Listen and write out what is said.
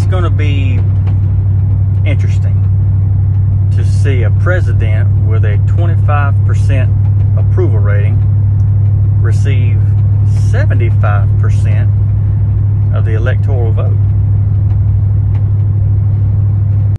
going to be interesting to see a president with a 25% approval rating receive 75% of the electoral vote.